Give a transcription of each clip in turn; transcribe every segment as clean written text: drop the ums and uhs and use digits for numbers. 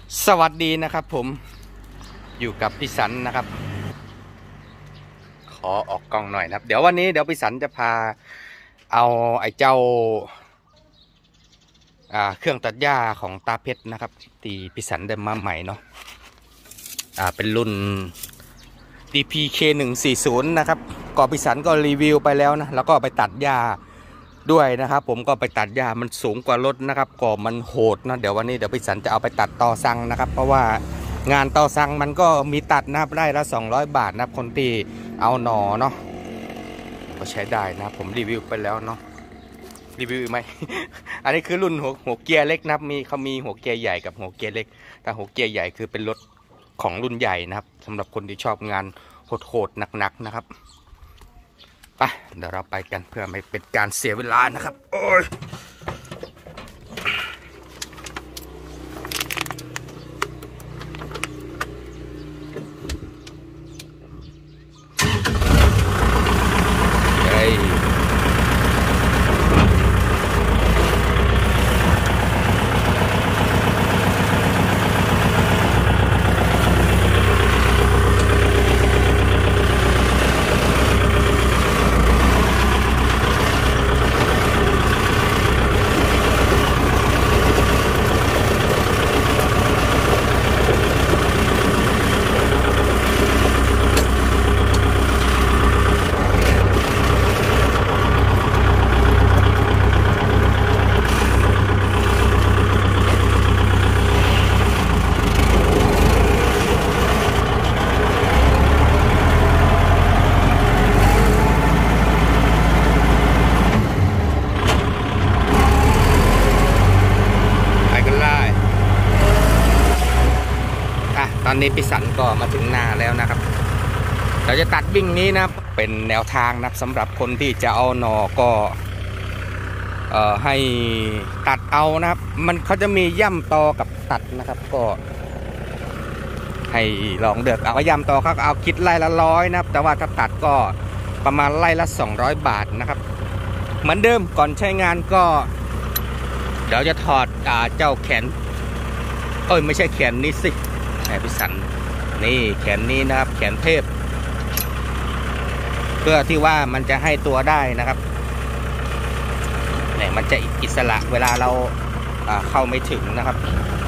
สวัสดีนะครับผมอยู่กับพี่สันนะครับขอออกกล้องหน่อยนะครับเดี๋ยววันนี้พี่สันจะพาเอาไอ้เจ้าเครื่องตัดหญ้าของตาเพชรนะครับที่พี่สันได้มาใหม่เนาะเป็นรุ่น DPK140 นะครับก็พี่สันก็รีวิวไปแล้วนะแล้วก็ไปตัดหญ้าด้วยนะครับผมก็ไปตัดหญ้ามันสูงกว่ารถนะครับก็มันโหดนะเดี๋ยววันนี้พี่สันจะเอาไปตัดต่อสั่งนะครับเพราะว่างานต่อสั่งมันก็มีตัดนะครับได้ละ200 บาทนะครับคนที่เอาหนอเนาะก็ใช้ได้นะผมรีวิวไปแล้วเนาะรีวิวไหม อันนี้คือรุ่นหัวเกียร์เล็กนะครับเขามีหัวเกียร์ใหญ่กับหัวเกียร์เล็กแต่หัวเกียร์ใหญ่คือเป็นรถของรุ่นใหญ่นะครับสำหรับคนที่ชอบงานโหดๆหนักๆนะครับไปเดี๋ยวเราไปกันเพื่อไม่เป็นการเสียเวลานะครับโอ้ยตอนนี้พี่สันก็มาถึงหน้าแล้วนะครับเราจะตัดวิ่งนี้นะเป็นแนวทางนะสำหรับคนที่จะเอาหนอก็ให้ตัดเอานะครับมันเขาจะมีย่ำตอกับตัดนะครับก็ให้ลองเลือกเอาย่ำตอเขาเอาคิดไร่ละ100นะครับแต่ว่าถ้าตัดก็ประมาณไร่ละ200 บาทนะครับเหมือนเดิมก่อนใช้งานก็เดี๋ยวจะถอดเจ้าแขนไม่ใช่แขนนี้สิพี่สันนี่แขนนี้นะครับแขนเทพเพื่อที่ว่ามันจะให้ตัวได้นะครับเนี่ยมันจะอิสระเวลาเราเข้าไม่ถึงนะครับ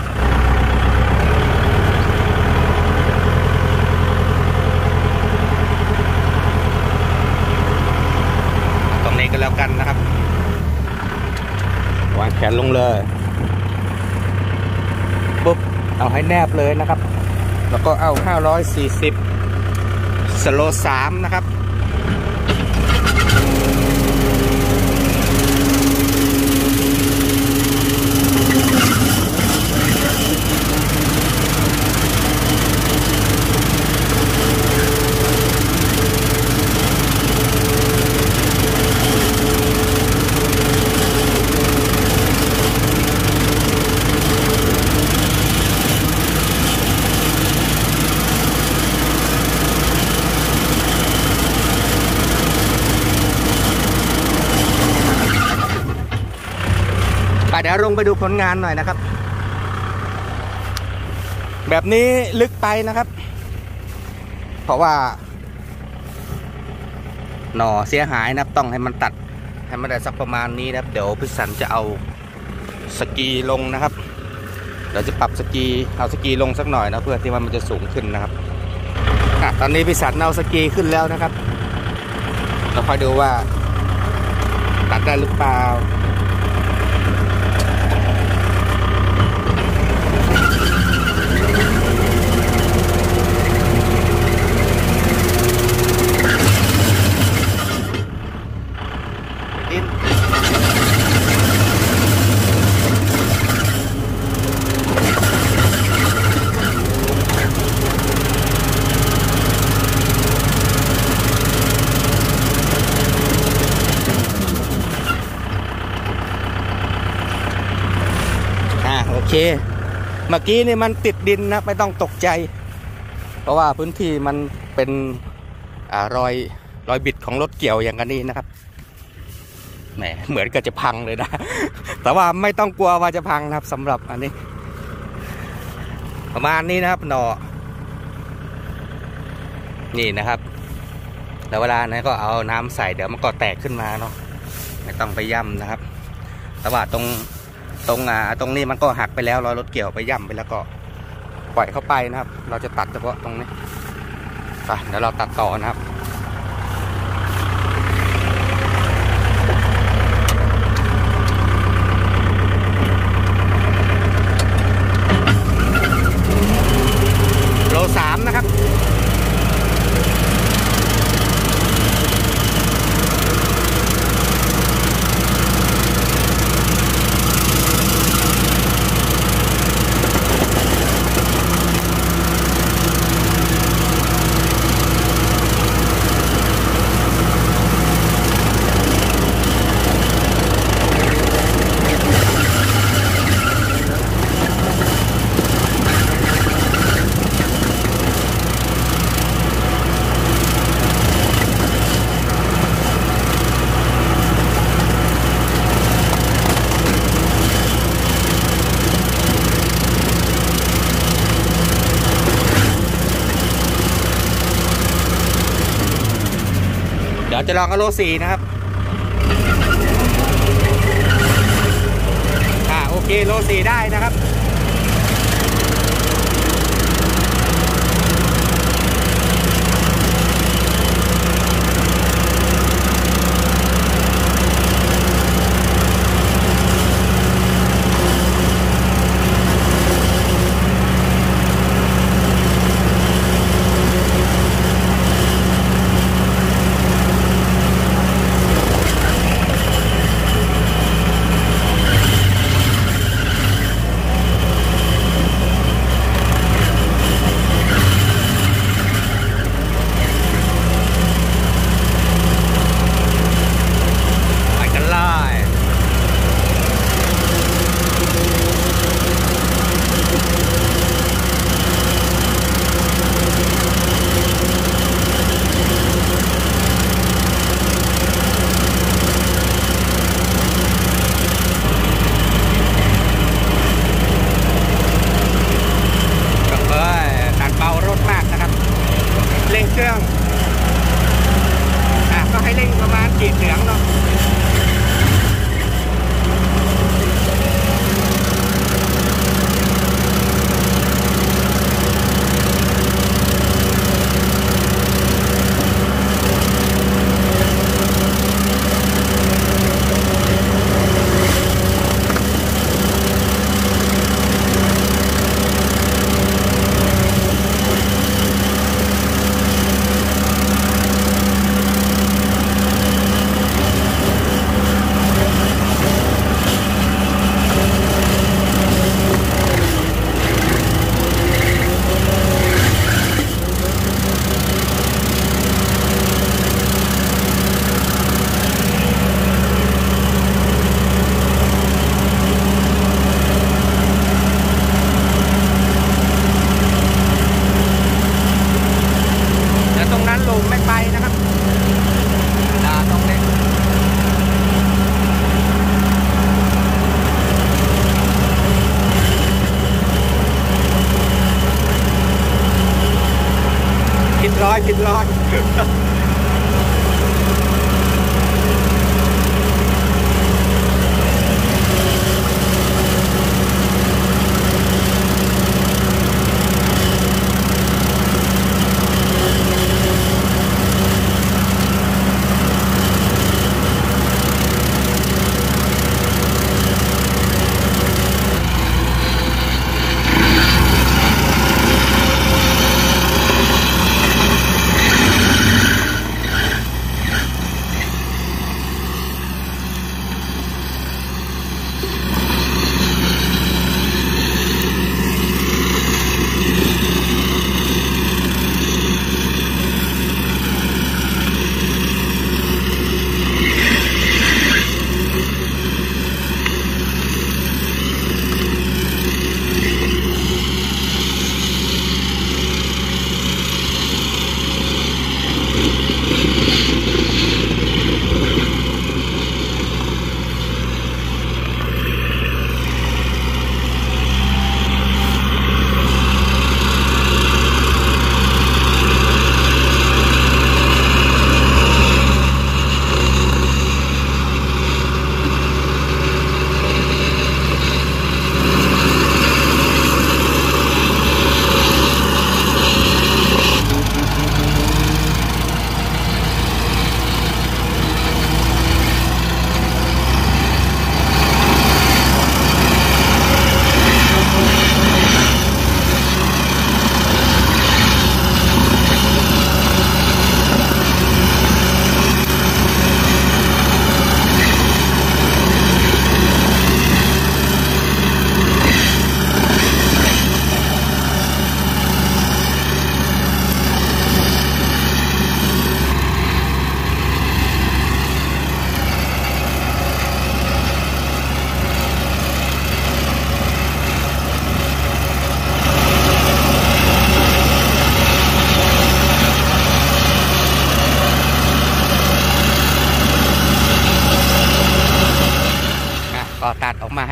ตรงนี้ก็แล้วกันนะครับวางแขนลงเลยปุ๊บเอาให้แนบเลยนะครับแล้วก็เอา540สโล3นะครับเดี๋ยวลงไปดูผลงานหน่อยนะครับแบบนี้ลึกไปนะครับเพราะว่าหน่อเสียหายนะครับต้องให้มันตัดให้มันได้สักประมาณนี้นะครับเดี๋ยวพี่สันจะเอาสกีลงนะครับเดี๋ยวจะปรับเอาสกีลงสักหน่อยนะเพื่อที่ว่ามันจะสูงขึ้นนะครับตอนนี้พี่สันเอาสกีขึ้นแล้วนะครับเราคอยดูว่าตัดได้หรือเปล่าโอเคเมื่อกี้นี่มันติดดินนะไม่ต้องตกใจเพราะว่าพื้นที่มันเป็นรอยบิดของรถเกี่ยวอย่างนี้นะครับแหมเหมือนกับจะพังเลยนะแต่ว่าไม่ต้องกลัวว่าจะพังนะครับสำหรับอันนี้ประมาณนี้นะครับหน่อนี่นะครับแล้วเวลานั้นก็เอาน้ำใส่เดี๋ยวมันก็แตกขึ้นมาเนาะไม่ต้องไปย่ำนะครับแต่ว่าตรงนี้มันก็หักไปแล้วรถเกี่ยวไปย่ำไปแล้วก็ปล่อยเข้าไปนะครับเราจะตัดเฉพาะตรงนี้ไปเดี๋ยวเราตัดต่อนะครับโล 3นะครับเดี๋ยวจะลองเอาโล 4นะครับโอเคโล 4ได้นะครับเร่งเครื่องก็ให้เร่งประมาณขีดเหลืองเนาะผิดร้อย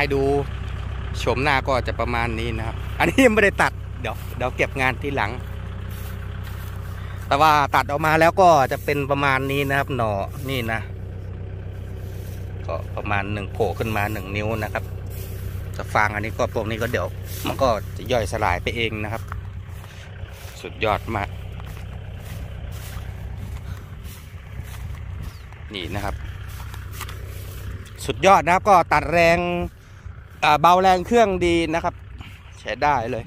ดูโฉมหน้าก็จะประมาณนี้นะครับอันนี้ยังไม่ได้ตัดเดี๋ยวเก็บงานที่หลังแต่ว่าตัดออกมาแล้วก็จะเป็นประมาณนี้นะครับหน่อนี่นะก็ประมาณ1โผล่ขึ้นมา1 นิ้วนะครับแต่ฟางอันนี้ก็พวกนี้ก็เดี๋ยวมันก็จะย่อยสลายไปเองนะครับสุดยอดมากนี่นะครับสุดยอดนะครับก็ตัดแรงเบาแรงเครื่องดีนะครับใช้ได้เลย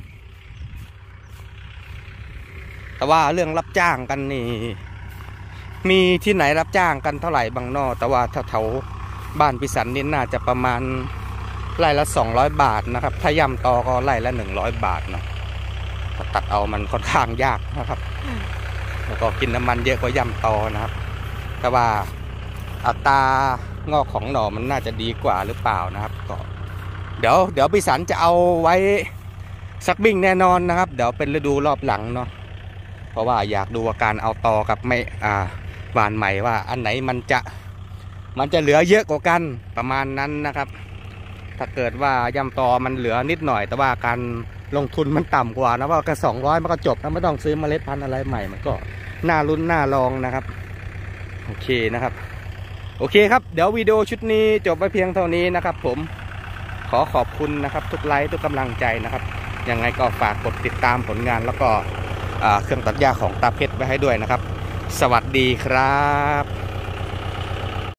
แต่ว่าเรื่องรับจ้างกันนี่มีที่ไหนรับจ้างกันเท่าไหร่บางนอแต่ว่าแถวบ้านพิสันนี่น่าจะประมาณไร่ละ200 บาทนะครับถ้าย่ำตอก็ไร่ละ100 บาทนะตัดเอามันค่อนข้างยากนะครับแล้วก็กินน้ำมันเยอะกว่าย่ำตอนะครับแต่ว่าอัตรางอกของหน่อมันน่าจะดีกว่าหรือเปล่านะครับก็เดี๋ยวพิสันจะเอาไว้สักบิ้งแน่นอนนะครับเดี๋ยวเป็นฤดูรอบหลังเนาะเพราะว่าอยากดูอาการเอาตอกับไม่หวานใหม่ว่าอันไหนมันจะเหลือเยอะกว่ากันประมาณนั้นนะครับถ้าเกิดว่าย่ำตอมันเหลือนิดหน่อยแต่ว่าการลงทุนมันต่ำกว่านะว่าแค่200มันก็จบนะไม่ต้องซื้อเมล็ดพันธุ์อะไรใหม่มันก็น่าลุ้นน่าลองนะครับโอเคนะครับโอเคครับเดี๋ยววิดีโอชุดนี้จบไปเพียงเท่านี้นะครับผมขอขอบคุณนะครับทุกไลค์ทุกกำลังใจนะครับยังไงก็ฝากกดติดตามผลงานแล้วก็เครื่องตัดหญ้าของตาเพชรไว้ให้ด้วยนะครับสวัสดีครับ